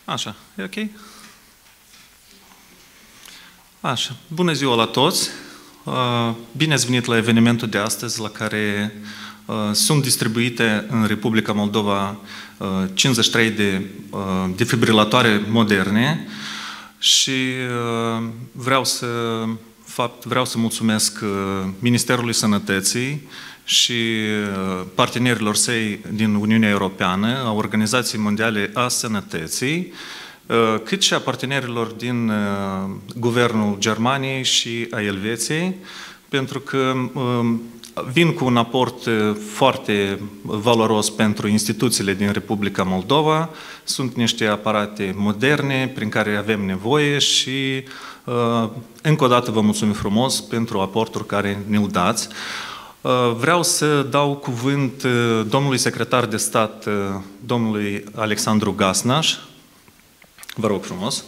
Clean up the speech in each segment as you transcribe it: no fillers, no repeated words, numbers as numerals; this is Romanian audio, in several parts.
Așa, e ok? Așa, bună ziua la toți! Bine ați venit la evenimentul de astăzi, la care sunt distribuite în Republica Moldova 53 de defibrilatoare moderne și vreau să mulțumesc Ministerului Sănătății și partenerilor săi din Uniunea Europeană, a Organizației Mondiale a Sănătății, cât și a partenerilor din Guvernul Germaniei și a Elveției, pentru că vin cu un aport foarte valoros pentru instituțiile din Republica Moldova. Sunt niște aparate moderne prin care avem nevoie și încă o dată vă mulțumim frumos pentru aportul care ne-l dați. Vreau să dau cuvânt domnului secretar de stat, domnului Alexandru Gasnaș. Vă rog frumos.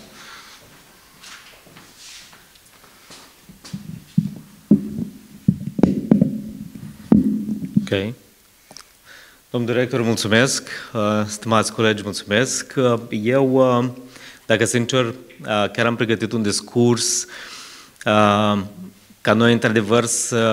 Ok. Domnul director, mulțumesc. Stimați colegi, mulțumesc. Eu, dacă sincer, chiar am pregătit un discurs ca noi, într-adevăr,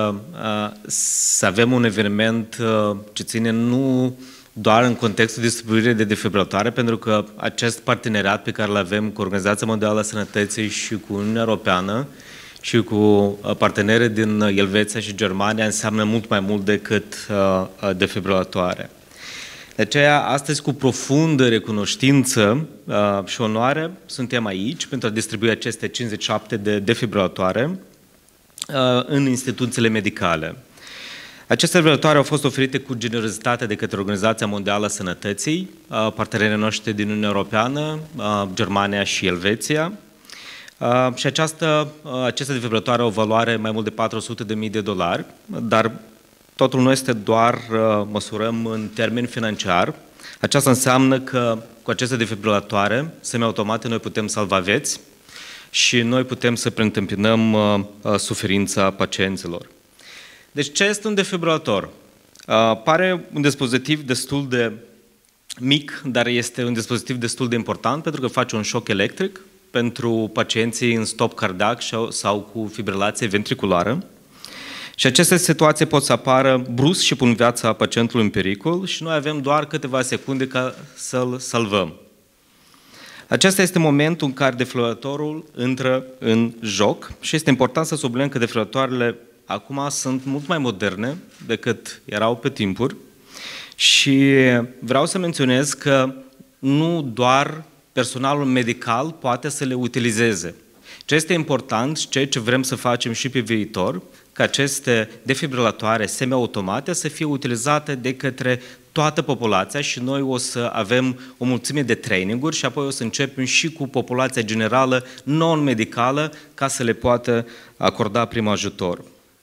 să avem un eveniment ce ține nu doar în contextul distribuirii de defibrilatoare, pentru că acest parteneriat pe care îl avem cu Organizația Mondială a Sănătății și cu Uniunea Europeană și cu partenerii din Elveția și Germania înseamnă mult mai mult decât defibrilatoare. De aceea, astăzi, cu profundă recunoștință și onoare, suntem aici pentru a distribui aceste 57 de defibrilatoare în instituțiile medicale. Aceste defibrilatoare au fost oferite cu generozitate de către Organizația Mondială a Sănătății, partenerii noștri din Uniunea Europeană, Germania și Elveția. Și aceste defibrilatoare au o valoare mai mult de $400.000, dar totul nu este doar măsurăm în termeni financiar. Aceasta înseamnă că cu aceste defibrilatoare semiautomate noi putem salva vieți și noi putem să preîntâmpinăm suferința pacienților. Deci ce este un defibrilator? Pare un dispozitiv destul de mic, dar este un dispozitiv destul de important pentru că face un șoc electric pentru pacienții în stop cardiac sau cu fibrilație ventriculară. Și aceste situații pot să apară brusc și pun viața pacientului în pericol și noi avem doar câteva secunde ca să-l salvăm. Acesta este momentul în care defibrilatorul intră în joc și este important să subliniem că defibrilatoarele acum sunt mult mai moderne decât erau pe timpuri și vreau să menționez că nu doar personalul medical poate să le utilizeze. Ce este important și ceea ce vrem să facem și pe viitor, ca aceste defibrilatoare semiautomate să fie utilizate de către toată populația și noi o să avem o mulțime de traininguri și apoi o să începem și cu populația generală non-medicală ca să le poată acorda prim ajutor.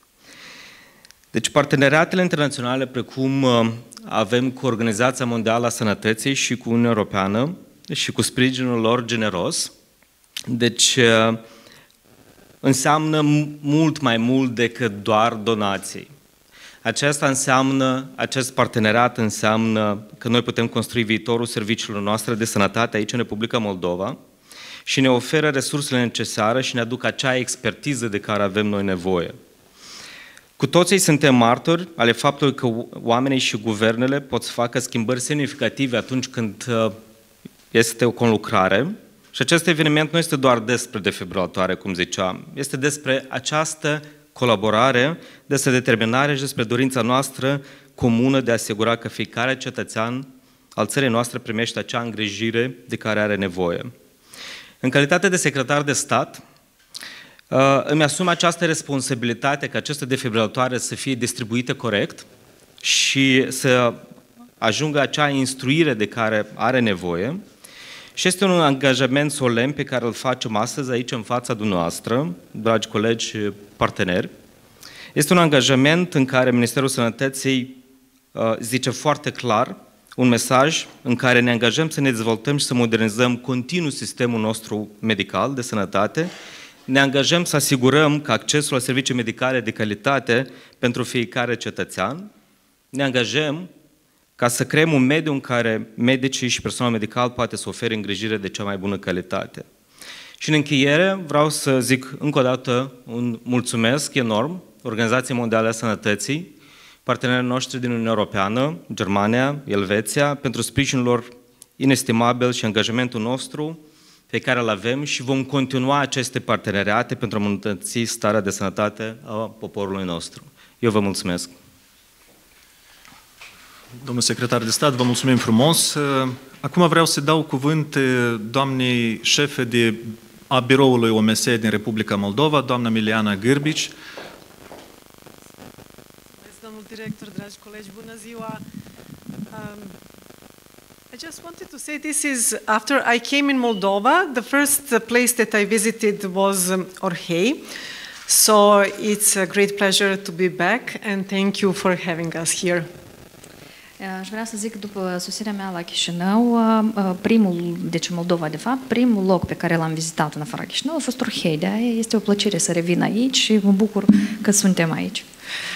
Deci parteneriatele internaționale precum avem cu Organizația Mondială a Sănătății și cu Uniunea Europeană și cu sprijinul lor generos, deci înseamnă mult mai mult decât doar donații. Acest parteneriat înseamnă că noi putem construi viitorul serviciilor noastre de sănătate aici în Republica Moldova și ne oferă resursele necesare și ne aduc acea expertiză de care avem noi nevoie. Cu toții suntem martori ale faptului că oamenii și guvernele pot să facă schimbări semnificative atunci când este o conlucrare și acest eveniment nu este doar despre defibrilatoare, cum ziceam, este despre această colaborare, despre determinare și despre dorința noastră comună de a asigura că fiecare cetățean al țării noastre primește acea îngrijire de care are nevoie. În calitate de secretar de stat, îmi asum această responsabilitate ca aceste defibrilatoare să fie distribuite corect și să ajungă acea instruire de care are nevoie. Și este un angajament solemn pe care îl facem astăzi aici în fața dumneavoastră, dragi colegi și parteneri. Este un angajament în care Ministerul Sănătății zice foarte clar un mesaj în care ne angajăm să ne dezvoltăm și să modernizăm continuu sistemul nostru medical de sănătate. Ne angajăm să asigurăm că accesul la servicii medicale de calitate pentru fiecare cetățean. Ne angajăm ca să creăm un mediu în care medicii și personalul medical poate să ofere îngrijire de cea mai bună calitate. Și în încheiere vreau să zic încă o dată un mulțumesc enorm Organizației Mondiale a Sănătății, partenerii noștri din Uniunea Europeană, Germania, Elveția, pentru sprijinul lor inestimabil și angajamentul nostru pe care îl avem și vom continua aceste parteneriate pentru a îmbunătăți starea de sănătate a poporului nostru. Eu vă mulțumesc. Domnul secretar de stat, vă mulțumim frumos. Acum vreau să dau cuvânt doamnei șefe a biroului OMS din Republica Moldova, doamna Miliana Gârbici. Domnul director, dragi colegi, bună ziua! I just wanted to say this is, after I came in Moldova, the first place that I visited was Orhei. So it's a great pleasure to be back and thank you for having us here. Aș vrea să zic, după sosirea mea la Chișinău, deci Moldova de fapt, primul loc pe care l-am vizitat în afara Chișinău a fost Orhei. De-aia este o plăcere să revin aici și mă bucur că suntem aici.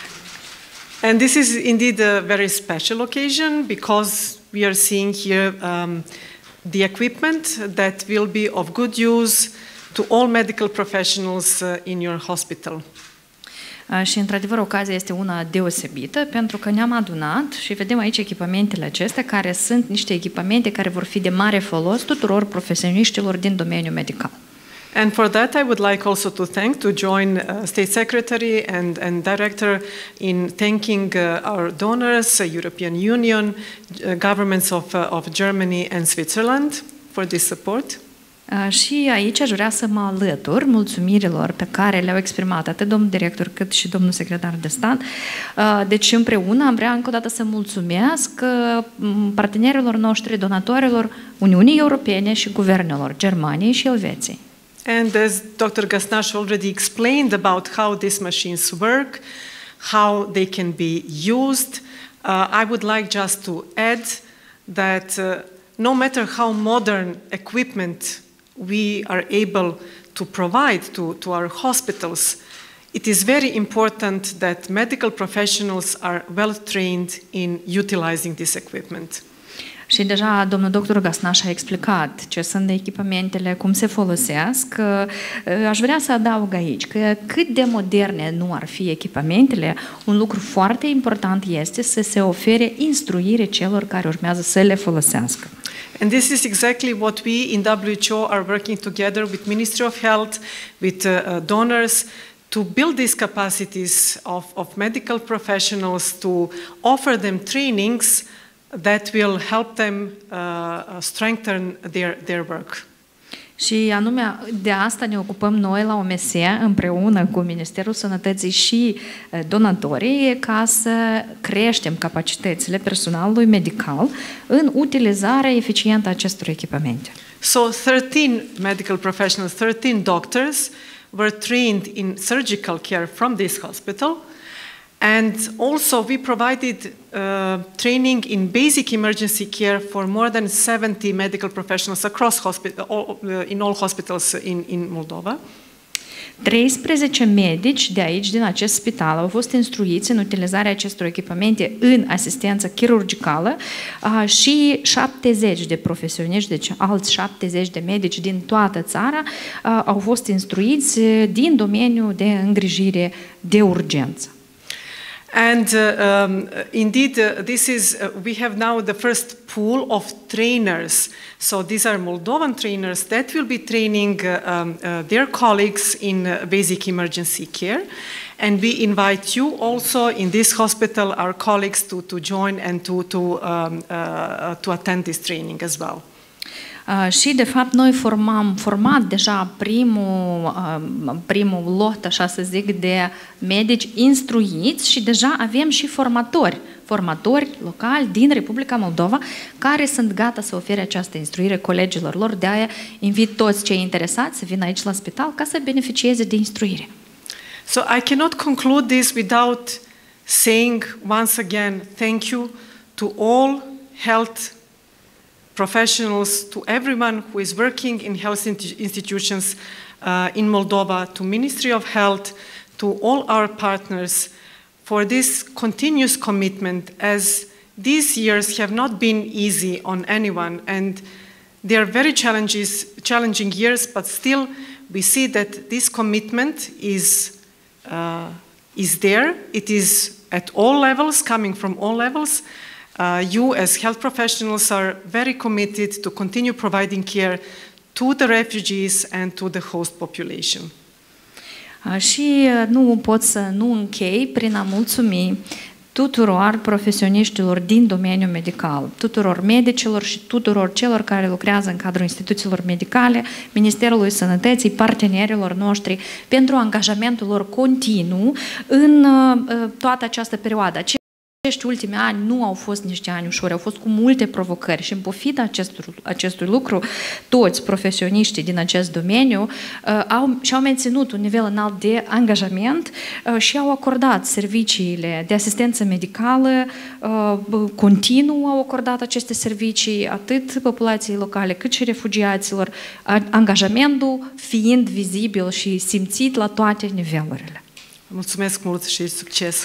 And this is indeed a very special occasion because we are seeing here the equipment that will be of good use to all medical professionals in your hospital. Și, într-adevăr, ocazia este una deosebită, pentru că ne-am adunat și vedem aici echipamentele acestea, care sunt niște echipamente care vor fi de mare folos tuturor profesioniștilor din domeniul medical. And for that, I would like also to join State Secretary and Director in thanking our donors, European Union, governments of Germany and Switzerland for this support. Și aici aș vrea să mă alătur mulțumirilor pe care le-au exprimat atât domnul director cât și domnul secretar de stat. Deci împreună am vrea încă o dată să mulțumesc partenerilor noștri, donatorilor Uniunii Europene și guvernelor Germaniei și Elveției. And as Dr. Gasnaș already explained about how these machines work, how they can be used, I would like just to add that no matter how modern equipment we are able to provide to our hospitals, it is very important that medical professionals are well trained in utilizing this equipment. Și deja domnul doctor Gasnaș a explicat ce sunt echipamentele, cum se folosesc. Aș vrea să adaug aici că cât de moderne nu ar fi echipamentele, un lucru foarte important este să se ofere instruire celor care urmează să le folosească. And this is exactly what we in WHO are working together with Ministry of Health, with donors, to build these capacities of medical professionals, to offer them trainings that will help them strengthen their work. Și anume de asta ne ocupăm noi la OMS împreună cu Ministerul Sănătății și donatorii ca să creștem capacitățile personalului medical în utilizarea eficientă a acestor echipamente. So 13 medical professionals, 13 doctors were trained in surgical care from this hospital. And also we provided training in basic emergency care for more than 70 medical professionals across in all hospitals in Moldova. 13 medici de aici, din acest spital, au fost instruiți în utilizarea acestor echipamente în asistență chirurgicalală și 70 de profesioniști, deci alți 70 de medici din toată țara au fost instruiți din domeniul de îngrijire de urgență. And indeed, we have now the first pool of trainers. So these are Moldovan trainers that will be training their colleagues in basic emergency care. And we invite you also in this hospital, our colleagues, to join and to attend this training as well. Și, de fapt, noi format deja primul lot, așa să zic, de medici instruiți și deja avem și formatori locali din Republica Moldova care sunt gata să ofere această instruire colegilor lor. De aia invit toți cei interesați să vină aici la spital ca să beneficieze de instruire. So I cannot conclude this without saying once again thank you to all health professionals, to everyone who is working in health institutions in Moldova, to Ministry of Health, to all our partners for this continuous commitment as these years have not been easy on anyone, and they are very challenging years, but still we see that this commitment is there. It is at all levels, coming from all levels. You as health professionals are very committed to continue providing care to the refugees and to the host population. Și nu pot să nu închei prin a mulțumi tuturor profesioniștilor din domeniul medical, tuturor medicilor și tuturor celor care lucrează în cadrul instituțiilor medicale, Ministerului Sănătății, partenerilor noștri, pentru angajamentul lor continuu în toată această perioadă. Acești ultimi ani nu au fost niște ani ușori, au fost cu multe provocări și în pofida acestui lucru, toți profesioniștii din acest domeniu și-au menținut un nivel înalt de angajament și au acordat serviciile de asistență medicală continuu, au acordat aceste servicii atât populației locale cât și refugiaților, angajamentul fiind vizibil și simțit la toate nivelurile. Mulțumesc mult și succes!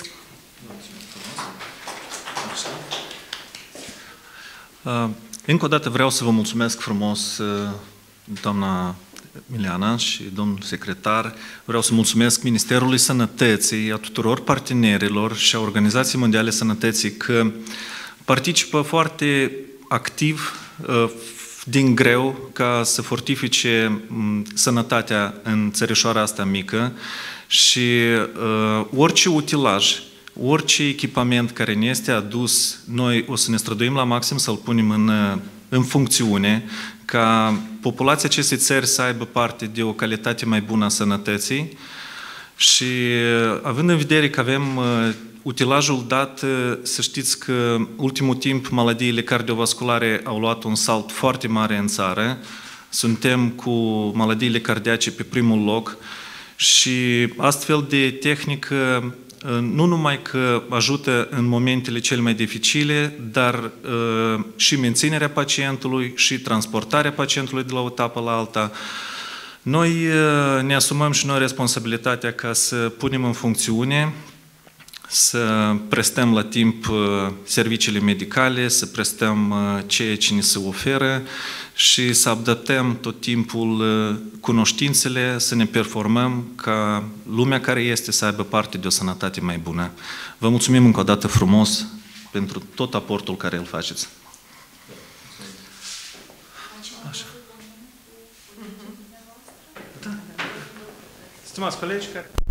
Încă o dată vreau să vă mulțumesc frumos, doamna Miliana și domnul secretar. Vreau să mulțumesc Ministerului Sănătății, a tuturor partenerilor și a Organizației Mondiale Sănătății că participă foarte activ, din greu, ca să fortifice sănătatea în țărișoara asta mică și orice utilaj, orice echipament care ne este adus, noi o să ne străduim la maxim să-l punem în funcțiune, ca populația acestei țări să aibă parte de o calitate mai bună a sănătății și având în vedere că avem utilajul dat, să știți că ultimul timp maladiile cardiovasculare au luat un salt foarte mare în țară, suntem cu maladiile cardiace pe primul loc și astfel de tehnică nu numai că ajută în momentele cele mai dificile, dar și menținerea pacientului și transportarea pacientului de la o etapă la alta. Noi ne asumăm și noi responsabilitatea ca să punem în funcțiune, să prestăm la timp serviciile medicale, să prestăm ceea ce ni se oferă și să adaptăm tot timpul cunoștințele, să ne performăm ca lumea care este să aibă parte de o sănătate mai bună. Vă mulțumim încă o dată frumos pentru tot aportul care îl faceți. Așa. Stimați colegi care...